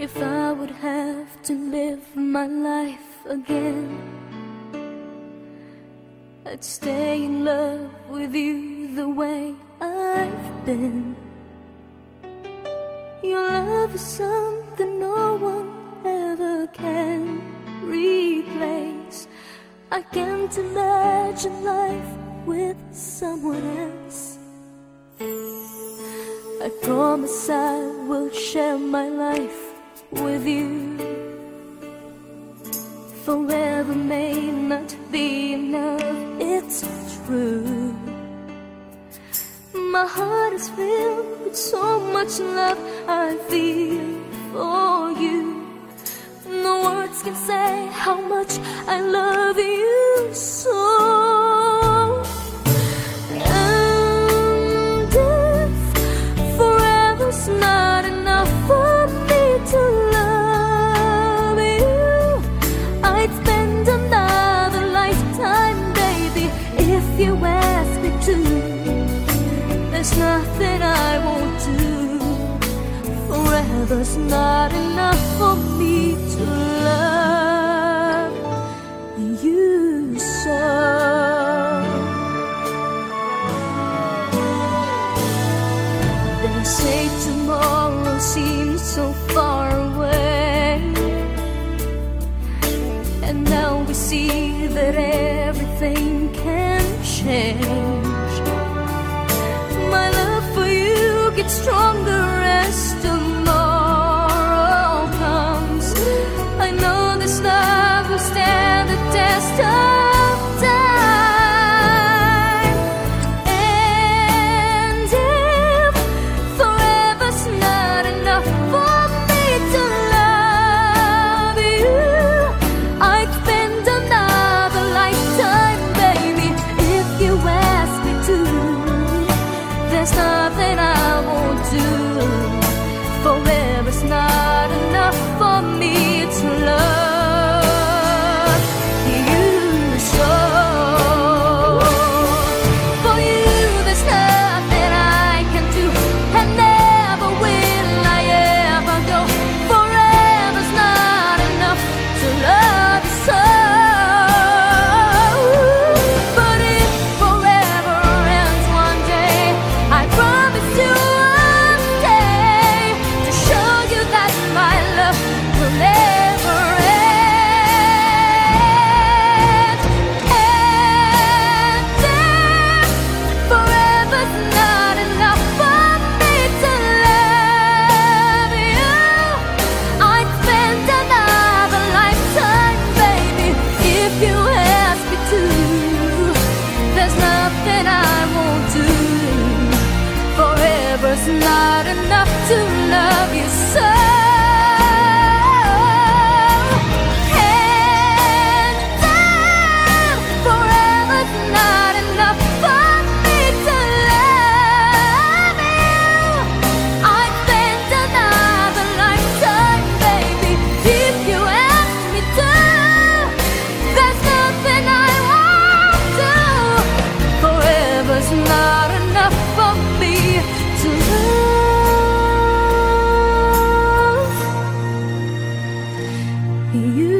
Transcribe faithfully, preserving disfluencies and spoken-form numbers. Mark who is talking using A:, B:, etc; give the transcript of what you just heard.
A: If I would have to live my life again, I'd stay in love with you the way I've been. Your love is something no one ever can replace. I can't imagine life with someone else. I promise I will share my life with you. Forever may not be enough, it's true. My heart is filled with so much love I feel for you. No words can say how much I love you so. And if forever's not enough for me to love you, I'd spend another lifetime, baby, if you ask me to. There's nothing I won't do. Forever's not enough for me to love you so. They say tomorrow seems so far away, and now we see that everything can change. My love for you gets stronger as tomorrow comes. I know this love will stand the test of time. And if forever's not enough for me to love you, I'd spend another lifetime, baby, if you ask me to. There's nothing I won't do. Forever's not enough for me to love you so. For you there's nothing I can do, and never will I ever go. Forever's not enough to love you so. But if forever ends one day, I promise you I'll stay to show you that my love will never end. And if forever's not enough for me to love you, I'd spend another lifetime, baby, if you ask me to. There's nothing I won't do. Forever's not enough to love you so. And then forever's not enough for me to love you. I'd spend another lifetime, baby, if you ask me to. There's nothing I won't do. Forever's not enough for me to love you.